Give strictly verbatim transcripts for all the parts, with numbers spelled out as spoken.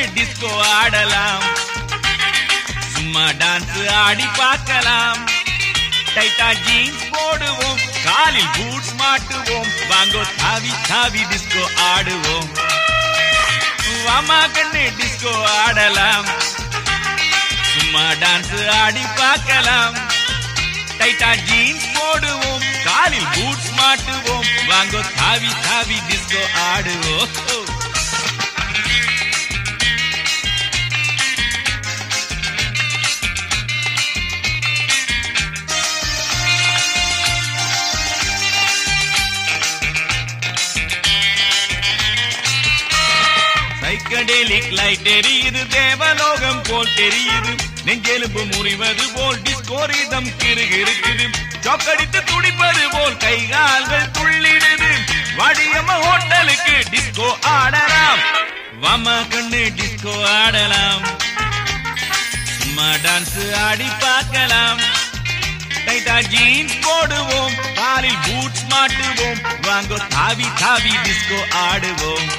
Disco ஆடலாம், சும்மா dance ஆடி பார்க்கலாம். டைட்டா ஜீன்ஸ் போடுவோம், காலில் பூட்ஸ் மாட்டுவோம், வாங்கோ தாவி தாவி டிஸ்கோ ஆடுவோம். வாமா கண்ணு டிஸ்கோ ஆடலாம், சும்மா டான்ஸ் ஆடி பார்க்கலாம். டைட்டா ஜீன்ஸ் போடுவோம், காலில் பூட்ஸ் மாட்டுவோம், வாங்கோ தாவி தாவி டிஸ்கோ ஆடுவோம். சைக்கடேலிக் லைட் எரியுது, தேவலோகம் போல் தெரியுது, நெஞ்செலும்பு முறிவது போல் டிஸ்கோ ரிதம் கிறுகிறுக்குது, சொக்கடித்து துடிப்பது போல் கைகால்கள் துள்ளிடுது. வாடியம்மா ஹோட்டலுக்கு டிஸ்கோ ஆடலாம், வாமா கண்ணு டிஸ்கோ ஆடலாம், சும்மா டான்ஸ் ஆடி பார்க்கலாம். டைட்டா ஜீன்ஸ் போடுவோம், காலில் பூட்ஸ் மாட்டுவோம், வாங்கோ தாவி தாவி டிஸ்கோ ஆடுவோம்.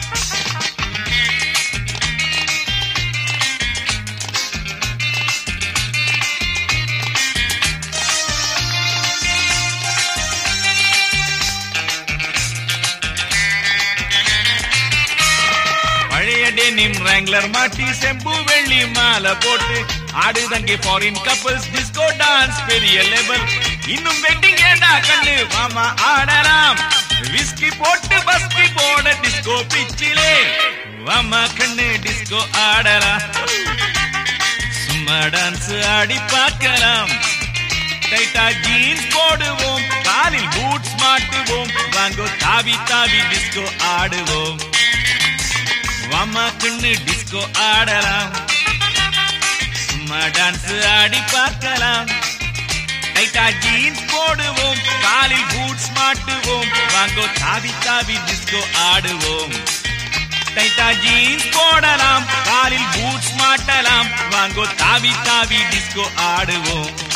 பழைய டெனிம் ராங்லர் மாட்டி செம்பு வெள்ளி மாலை போட்டு ஆடுதங்கே ஃபாரின் கப்பல்ஸ் டிஸ்கோ டான்ஸ் பெரிய லெவல். இன்னும் வெட்டிங் ஏண்டா கண்ணு மாமா ஆடலாம், விஸ்கி போட்டு பஸ்கி போட டிஸ்கோ பிச்சிலே, வாமா கண்ணு டிஸ்கோ ஆடலாம், சும்மா டான்ஸ் ஆடி பார்க்கலாம். டைட்டா ஜீன்ஸ் போடுவோம், காலில் பூட்ஸ் மாட்டுவோம், வாங்கோ தாவி தாவி டிஸ்கோ ஆடுவோம். வாமா கண்ணு டிஸ்கோ ஆடலாம், சும்மா டான்ஸ் ஆடி பார்க்கலாம். டைட்டா ஜீன்ஸ் போடுவோம், காலில் பூட்ஸ் மாட்டுவோம், வாங்கோ தாவி தாவி டிஸ்கோ ஆடுவோம். டைட்டா ஜீன்ஸ் போடலாம், காலில் பூட்ஸ் மாட்டலாம், வாங்கோ தாவி தாவி டிஸ்கோ ஆடுவோம்.